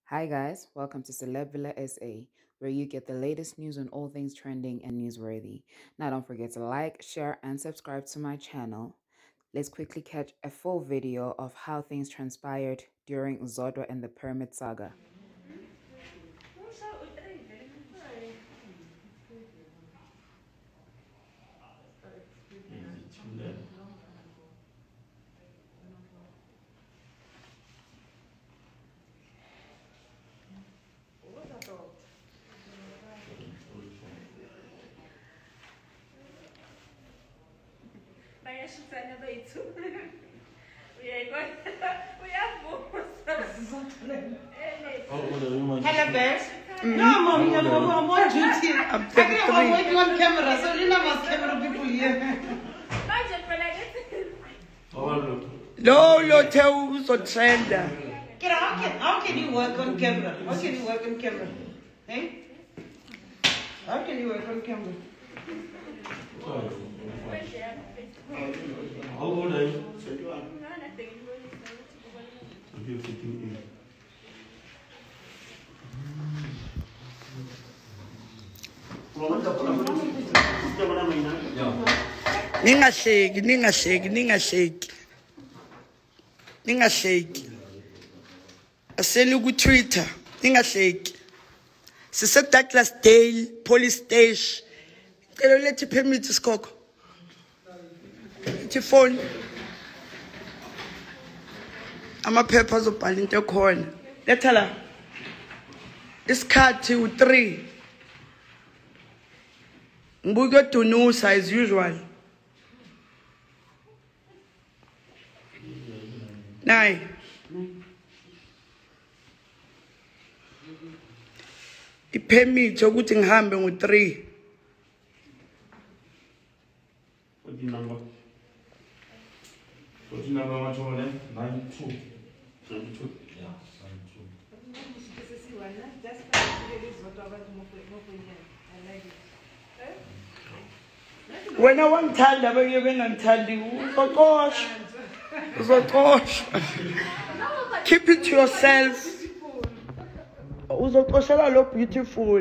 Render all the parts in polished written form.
Hi guys, welcome to Celeb Villa SA, where you get the latest news on all things trending and newsworthy. Now don't forget to like, share, and subscribe to my channel. Let's quickly catch a full video of how things transpired during Zodwa and the Pyramid Saga. Hello, guys. No, Mom, I'm on duty. I'm 33. I'm working on camera, so you know my camera people here. No, tell us on trend. How can you work on camera? How can you work on camera? Hey? How can you work on camera? How old are you? Ningashake. Asenu ku Twitter. Ningashake. Sise Douglas Dale police station. Cela lethi permit isikoko. Ithi phone. Amaphepha azobhala into ekhona. Letha la. Isikhathi u3. Ngibuka uDunusa as usual. Nay. Ipermit ukuthi ngihambe ngo3. What's the number? What's the number? What's your name? 92. 92? Yeah, 92. When I want to beke bengangithandi uzoxosha. Keep it to yourself. Uzoxoshela lo beautiful.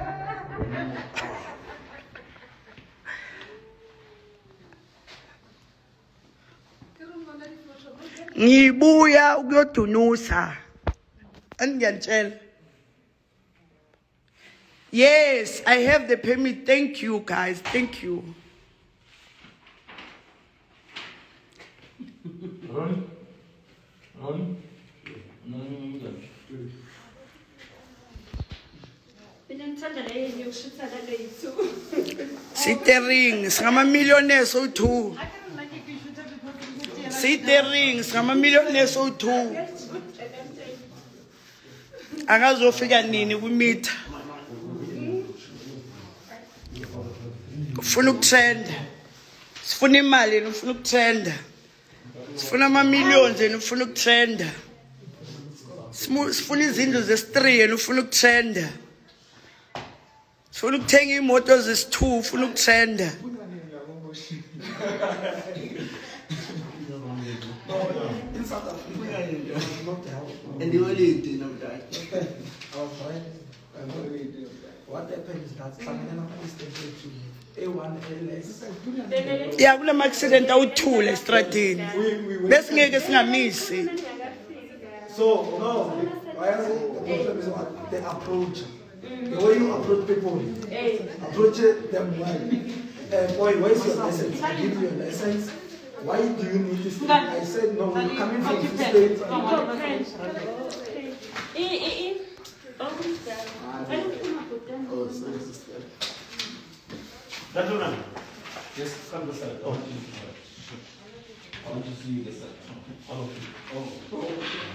Ngibuya ukuyodunusa. Angiyantshela. Yes, I have the permit. Thank you guys. Thank you. Run. Sitering, ngama millionaires o2. Sitering, ngama millionaires o2. Angazofika nini kumitha. Ufuna ukutrend. Sifuna imali ufuna ukutrend. Sifuna ama millions ufuna ukutrend. Sifuna izindlu ze3 ufuna ukutrend. Sifuna ukuthenga imoto zesi2 ufuna ukutrend. In South Africa, and they were late, you know that. I was trying. What happened is that someone is A1 LS. Yeah, kule accident awuthule estradini. Bese ngeke singamisi. So no, the problem is what the approach. The way you approach people, approach them well. Boy, where's your license? I give you a license. Why do you need this thing? I said no, you're coming from this state. That's one. Yes, come to side. Oh, I want to see you this side. Oh.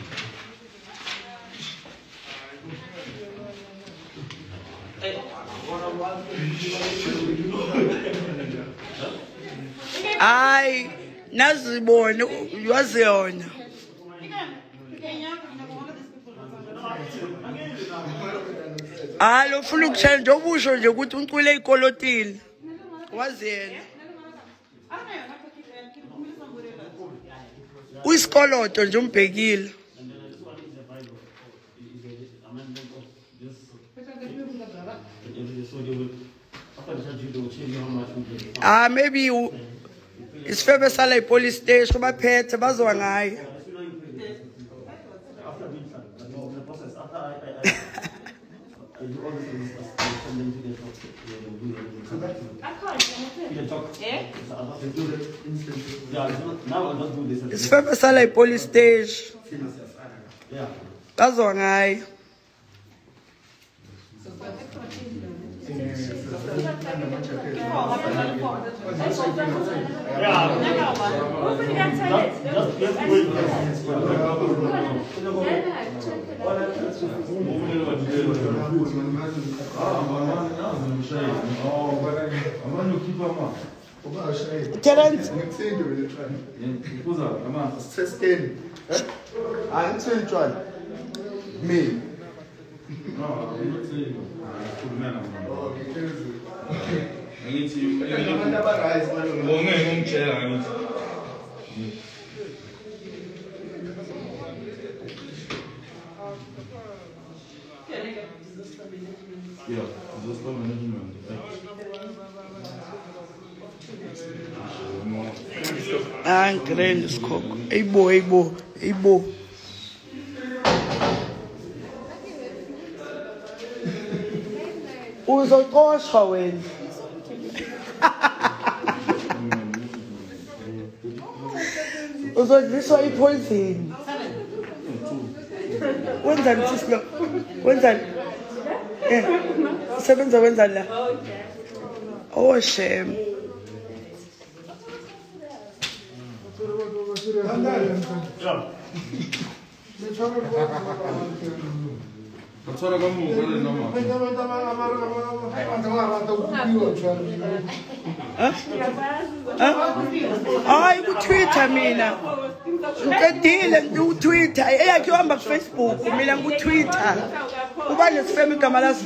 Hayi, nazibona yazi yona. Alo ufuna ukutshenja obusho nje ukuthi uncule ikolotini. Wazi yena. Uyisikoloto nje umbhekile. amendment of this. So they will, after the judge, they will change how much we get. Maybe it's fair sala police station baphethe bazwa ngayo. After being the process, after I do all this, I send them to the talk. I can't. Yeah, now I'll not do this. It's fair sala police station. Yeah. Bazwa ngayo. Terence. I'm saying try. Me. No, I'm not saying. Yeah, disaster management. Grand skoko. Ebo. Uzoxoshwa wena. Uzodliswa ipoison. Wenzani sisilo? Wenzani? Sebenza wenzani la? Oh shame. Hayi ku-Twitter mina. Ngidile ku-Twitter. Eyakhe uhamba ku-Facebook mina ku-Twitter. Uba nesifemi igama laso.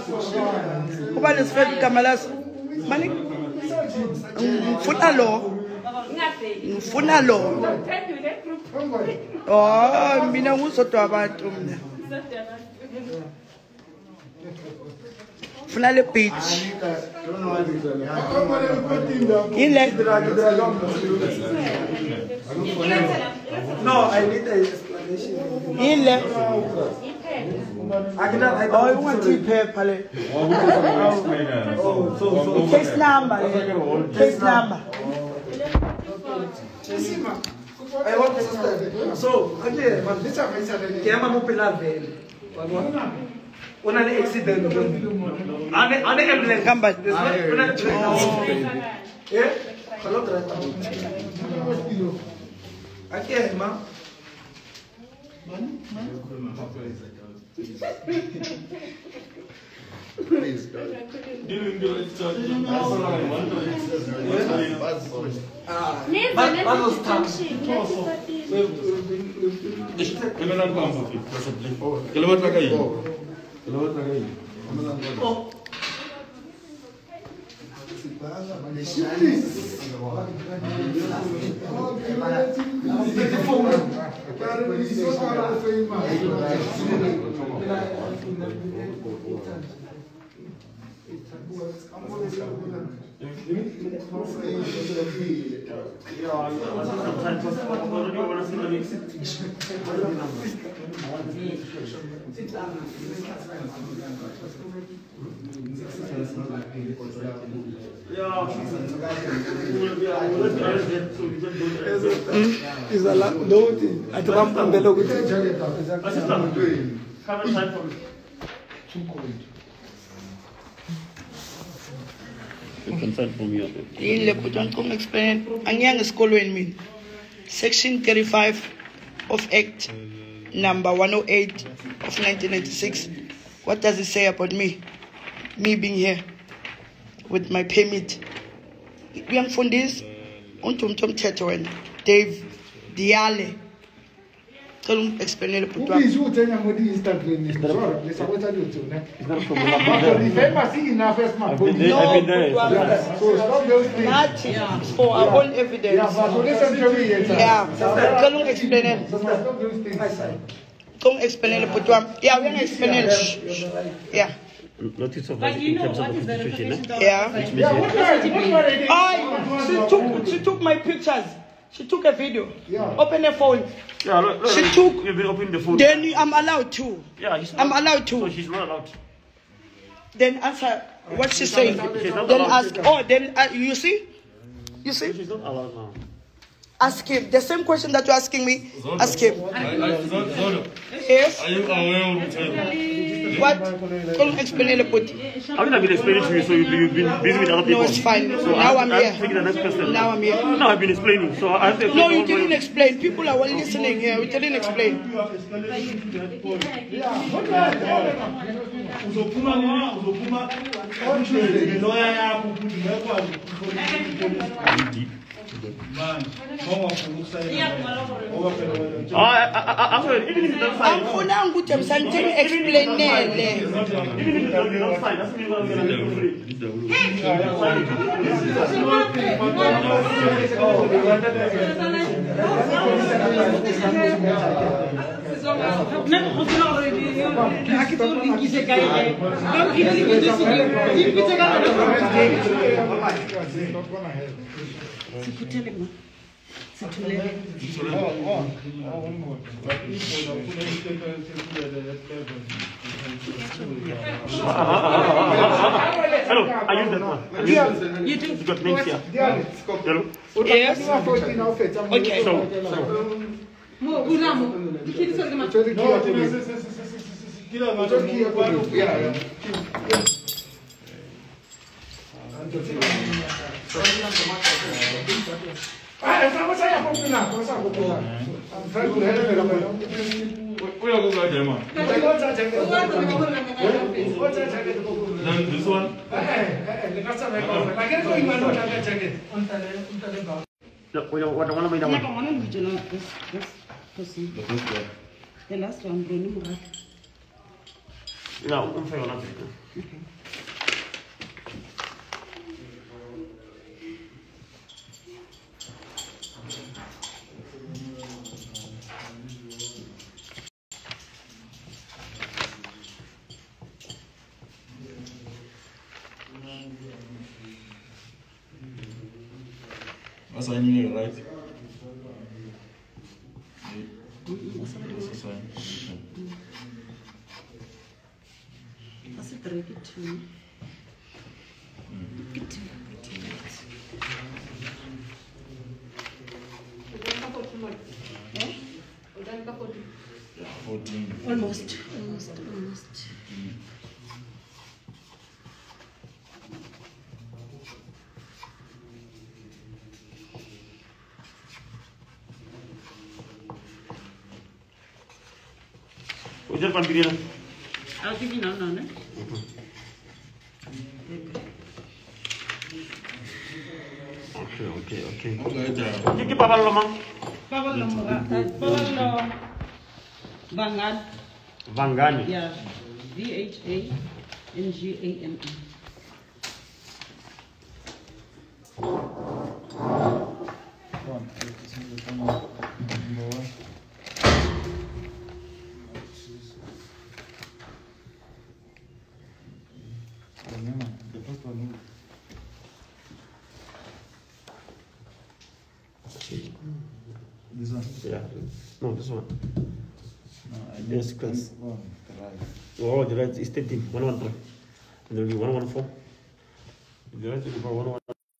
Mani ngifuna lo. Oh, mina nguzodwa wabantu mina. Funa le beach. No, I need an explanation. Oh, you want to paper le. Case number. I want to understand. So, again, this is a when an accident, an ambulance, Come back. yeah, hello, again, ma. Please, God. Is a lot noting at Rampambelo with Don't explain. Anyang esikolweni mina. Section 35 of Act number 108 of 1996. What does it say about me? Me being here with my permit. Uyangifundisa umuntu omthetho wena Dave Diale. Cela explainele pour toi. Ubizi uthenya ngodi Instagram nesizoro lesakwenza lutho ne. So stop those things. Nathi for our own evidence. Yeah, so listen to me. Yeah. Cela explainele. Stop those things. Don't explain it, but yeah, we're gonna explain it. Yeah. Notice of basic in terms of the Constitution. Yeah. Which means She took my pictures. She took a video. Open her phone. yeah, look, She took. You've been opening the phone. Then I'm allowed to. Yeah, I'm allowed to. So she's not allowed. Then answer what she's saying. She's not Then allowed. ask. Oh, then you see? You see? She's not allowed now. Ask him. The same question that you're asking me. Ask him. Yes. Are you aware of What? Don't explain it. I mean, I've been explaining to you, so you've been busy with other people. No, it's fine. So Now I'm here. taking the next person. Now I'm here. Now I've been explaining, so I have to No, explain you all didn't my- explain. People are listening here. We didn't explain. Actually, even if you don't sign, Angifuna ukuthi msantini explainele. even if you don't sign, that's mean I'm going to do it. Hello, I use that one. You do? You got names here. Hello? Yes. Okay. So, this one? look, what am I doing? The last one, Bruno Murat. No, I'm fair enough. That's I knew, right? That's a very good too. Almost. Who's that one video? I'll give you now, no? Okay. Okay. Kiki Papa Loma? Pablo Bangan. Vangani. Yeah. VHANGAME. This one? Yeah. No, this one. No, I Yes, class. One, the right. Oh, the right is 13, 113. And there will be 114. The right will be 114.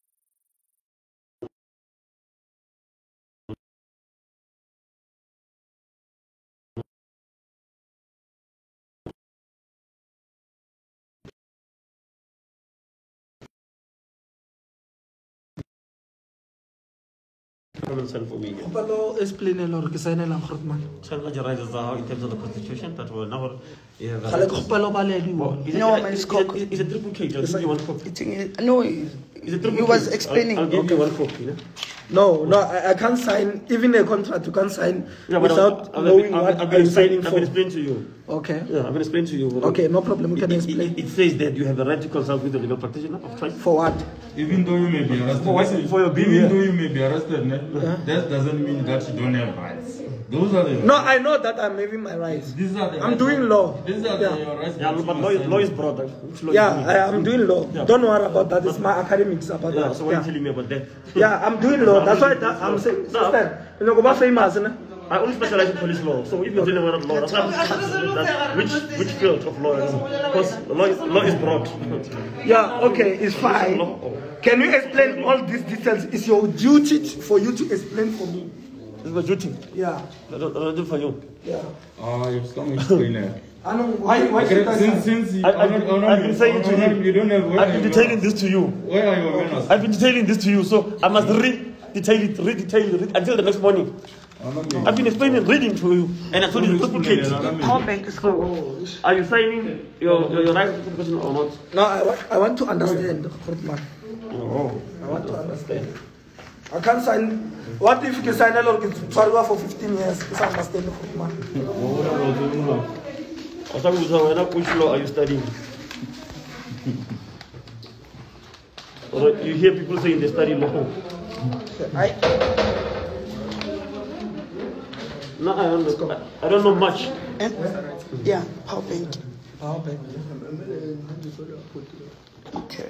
For me. Palo explain a lot. Kasi na lang man. So, in terms of the Constitution, that will never. Kala ko palo baledi mo. No, man, it's cock. It's a triple cage. I'll give you one copy. No, It's a triple he was cage. explaining. I'll give you one copy. Yeah? No, I can't sign even a contract. You can't sign Yeah, but without I'll knowing what I'll I'm signing I'll for. explain to you. Okay. Yeah, I'm going to explain to you. Okay, no problem. We can It explain. says that you have the right to consult with the legal practitioner of choice. For what? Even though you may be arrested, For your being even here. though you may be arrested, that doesn't mean that you don't have rights. Those are the. No, I know that I'm having my rights. These are the. I'm doing law. These are Yeah. your rights. Yeah, but law is broad. Which law Yeah, I'm doing law. Yeah. Don't worry about that. It's my academics about Yeah, that. so what are you telling me about that? Yeah, I'm doing law. That's why I'm saying. Sister, you know, go back famous, no? I only specialize in police law, so if you're telling me about law, that's why I'm that which field of law? Because law is broad. Yeah, okay, it's fine. Can you explain all these details? It's your duty for you to explain for me. It's my duty. Yeah. I don't do for you. Yeah. Oh, you've come explain it. I know why should I Since I've been saying to him, you don't have. I've been detailing this to you. Where are your manners? I've been detailing this to you, so I must re-detail it until the next morning. I've been explaining, reading to you, and I told you to duplicate. Power bank is cool. Are you signing your right to question or not? No, I want to understand, Grootman. Oh. I want to understand. I can't sign. What if you can sign a law for 15 years? Because I understand, Grootman. Which law are you studying? You hear people saying they study law. No, I don't know much. Yeah, power bank. Power bank. Okay.